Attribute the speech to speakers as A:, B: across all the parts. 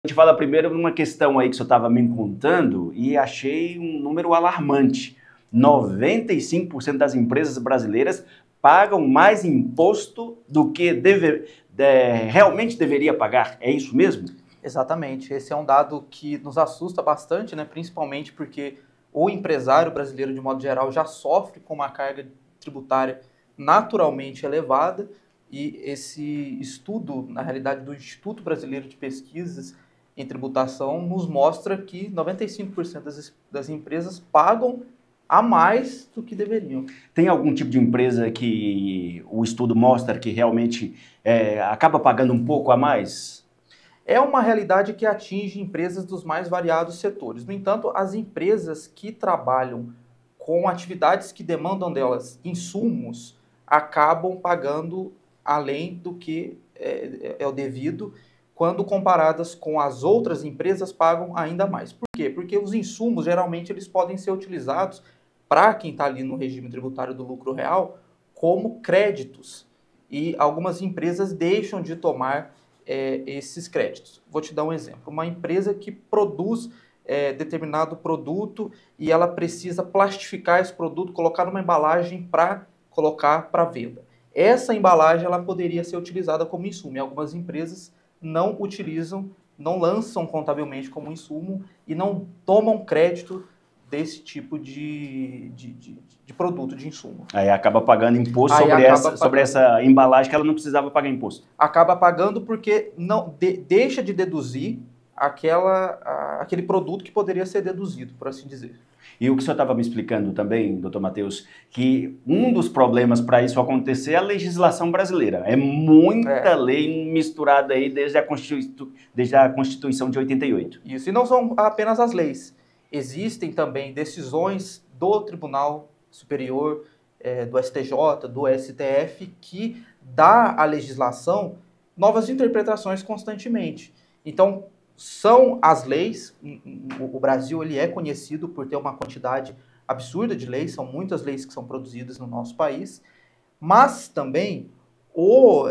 A: A gente fala primeiro numa questão aí que o senhor estava me contando e achei um número alarmante. 95% das empresas brasileiras pagam mais imposto do que realmente deveria pagar. É isso mesmo?
B: Exatamente. Esse é um dado que nos assusta bastante, né? Principalmente porque o empresário brasileiro, de modo geral, já sofre com uma carga tributária naturalmente elevada e esse estudo, na realidade, do Instituto Brasileiro de Pesquisas em Tributação, nos mostra que 95% das empresas pagam a mais do que deveriam.
A: Tem algum tipo de empresa que o estudo mostra que realmente acaba pagando um pouco a mais?
B: É uma realidade que atinge empresas dos mais variados setores. No entanto, as empresas que trabalham com atividades que demandam delas insumos acabam pagando além do que é o devido, quando comparadas com as outras empresas pagam ainda mais. Por quê? Porque os insumos geralmente eles podem ser utilizados para quem está ali no regime tributário do lucro real como créditos. E algumas empresas deixam de tomar esses créditos. Vou te dar um exemplo. Uma empresa que produz determinado produto e ela precisa plastificar esse produto, colocar numa embalagem para colocar para venda. Essa embalagem ela poderia ser utilizada como insumo. E algumas empresas não utilizam, não lançam contabilmente como insumo e não tomam crédito desse tipo de produto, de insumo.
A: Aí acaba pagando imposto sobre essa embalagem que ela não precisava pagar imposto.
B: Acaba pagando porque não deixa de deduzir aquele produto que poderia ser deduzido, por assim dizer.
A: E o que o senhor estava me explicando também, doutor Matheus, que um dos problemas para isso acontecer é a legislação brasileira. É muita lei misturada aí desde a Constituição de 88.
B: Isso, e não são apenas as leis. Existem também decisões do Tribunal Superior, do STJ, do STF, que dá à legislação novas interpretações constantemente. Então, são as leis, o Brasil ele é conhecido por ter uma quantidade absurda de leis, são muitas leis que são produzidas no nosso país, mas também o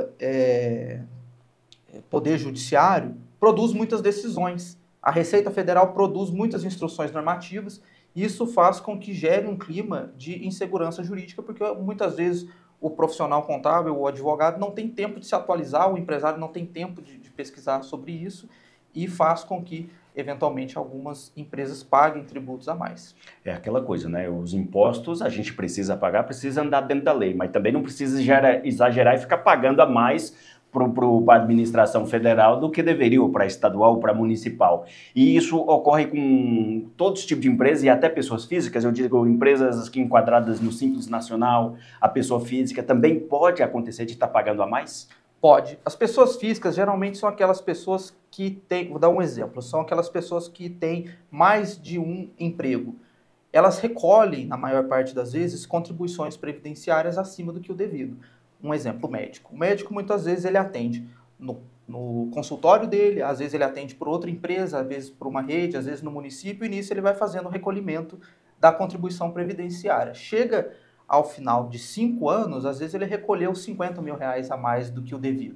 B: Poder Judiciário produz muitas decisões. A Receita Federal produz muitas instruções normativas e isso faz com que gere um clima de insegurança jurídica, porque muitas vezes o profissional contábil, o advogado, não tem tempo de se atualizar, o empresário não tem tempo de pesquisar sobre isso e faz com que, eventualmente, algumas empresas paguem tributos a mais.
A: É aquela coisa, né? Os impostos a gente precisa pagar, precisa andar dentro da lei, mas também não precisa exagerar e ficar pagando a mais para a administração federal do que deveria, ou para estadual, ou para municipal. E isso ocorre com todos os tipos de empresas e até pessoas físicas. Eu digo empresas que enquadradas no Simples Nacional, a pessoa física também pode acontecer de estar pagando a mais?
B: Pode. As pessoas físicas geralmente são aquelas pessoas que têm, vou dar um exemplo, são aquelas pessoas que têm mais de um emprego. Elas recolhem, na maior parte das vezes, contribuições previdenciárias acima do que o devido. Um exemplo, o médico. O médico, muitas vezes, ele atende no consultório dele, às vezes ele atende por outra empresa, às vezes por uma rede, às vezes no município, e nisso ele vai fazendo o recolhimento da contribuição previdenciária. Chega ao final de 5 anos, às vezes ele recolheu 50 mil reais a mais do que o devido.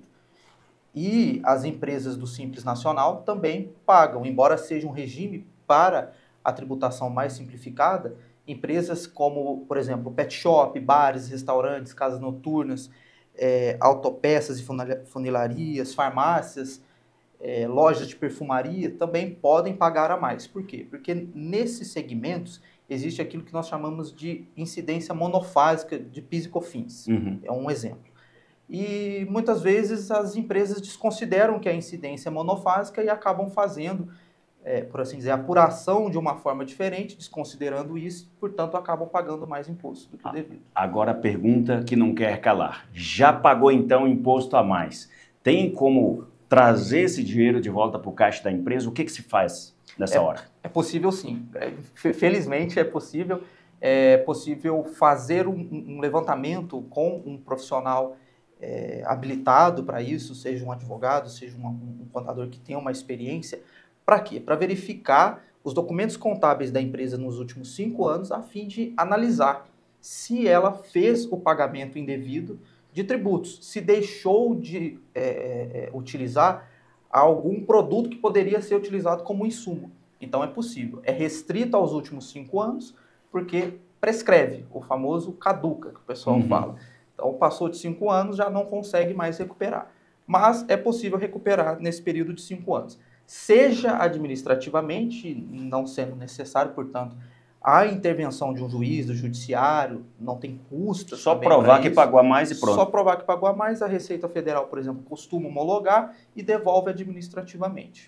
B: E as empresas do Simples Nacional também pagam, embora seja um regime para a tributação mais simplificada. Empresas como, por exemplo, pet shop, bares, restaurantes, casas noturnas, autopeças e funilarias, farmácias, lojas de perfumaria também podem pagar a mais. Por quê? Porque nesses segmentos existe aquilo que nós chamamos de incidência monofásica de PIS e COFINS. É um exemplo. E muitas vezes as empresas desconsideram que a incidência é monofásica e acabam fazendo, por assim dizer, a apuração de uma forma diferente, desconsiderando isso, portanto acabam pagando mais imposto do que o devido.
A: Agora a pergunta que não quer calar. Já pagou então imposto a mais? Tem como trazer esse dinheiro de volta para o caixa da empresa? O que se faz nessa hora?
B: É possível sim. Felizmente é possível. É possível fazer um levantamento com um profissional habilitado para isso, seja um advogado, seja um contador que tenha uma experiência. Para quê? Para verificar os documentos contábeis da empresa nos últimos 5 anos, a fim de analisar se ela fez o pagamento indevido de tributos, se deixou de utilizar a algum produto que poderia ser utilizado como insumo. Então é possível. É restrito aos últimos 5 anos, porque prescreve, o famoso caduca, que o pessoal fala. Então passou de 5 anos, já não consegue mais recuperar. Mas é possível recuperar nesse período de 5 anos. Seja administrativamente, não sendo necessário, portanto, a intervenção de um juiz, do judiciário, não tem custo.
A: Só provar que pagou a mais e pronto.
B: Só provar que pagou a mais, a Receita Federal, por exemplo, costuma homologar e devolve administrativamente.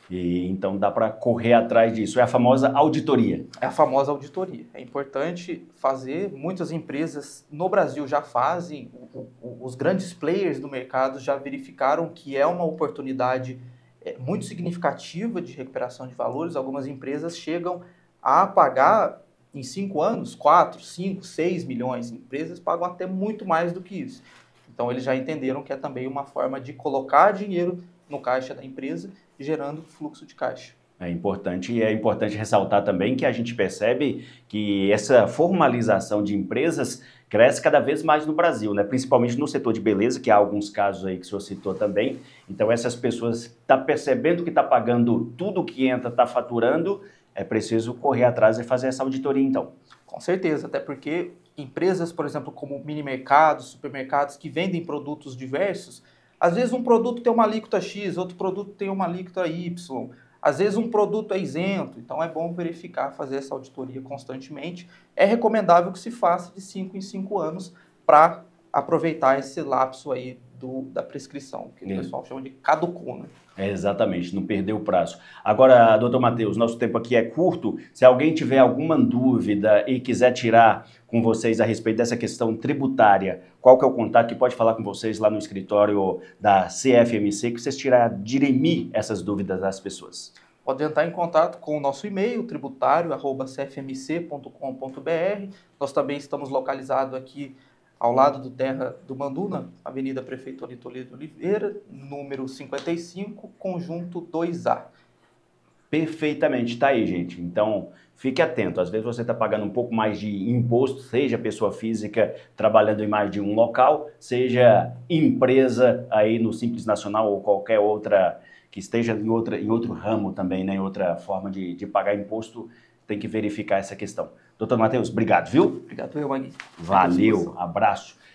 A: E então dá para correr atrás disso. É a famosa auditoria.
B: É a famosa auditoria. É importante fazer, muitas empresas no Brasil já fazem, os grandes players do mercado já verificaram que é uma oportunidade muito significativa de recuperação de valores. Algumas empresas chegam a pagar em 5 anos 4, 5, 6 milhões. Empresas pagam até muito mais do que isso. Então eles já entenderam que é também uma forma de colocar dinheiro no caixa da empresa, gerando fluxo de caixa.
A: É importante, e é importante ressaltar também que a gente percebe que essa formalização de empresas cresce cada vez mais no Brasil, né? Principalmente no setor de beleza, que há alguns casos aí que o senhor citou também. Então essas pessoas estão percebendo que está pagando tudo que entra, está faturando, é preciso correr atrás e fazer essa auditoria então.
B: Com certeza, até porque empresas, por exemplo, como mini mercados, supermercados que vendem produtos diversos, às vezes um produto tem uma alíquota X, outro produto tem uma alíquota Y. Às vezes um produto é isento, então é bom verificar, fazer essa auditoria constantemente. É recomendável que se faça de 5 em 5 anos para aproveitar esse lapso aí da prescrição, que o pessoal chama de caducou, né?
A: Exatamente, não perder o prazo. Agora, doutor Matheus, nosso tempo aqui é curto. Se alguém tiver alguma dúvida e quiser tirar com vocês a respeito dessa questão tributária, qual que é o contato que pode falar com vocês lá no escritório da CFMC, que vocês dirimir essas dúvidas das pessoas?
B: Pode entrar em contato com o nosso e-mail, tributário@cfmc.com.br. Nós também estamos localizados aqui ao lado do Terra do Manduna, Avenida Prefeito Ani Toledo Oliveira, número 55, conjunto 2A.
A: Perfeitamente, tá aí, gente. Então, fique atento. Às vezes você está pagando um pouco mais de imposto, seja pessoa física trabalhando em mais de um local, seja empresa aí no Simples Nacional ou qualquer outra que esteja em outro ramo também, né? Em outra forma de pagar imposto, tem que verificar essa questão. Doutor Matheus, obrigado, viu?
B: Obrigado, Magui.
A: Valeu, abraço.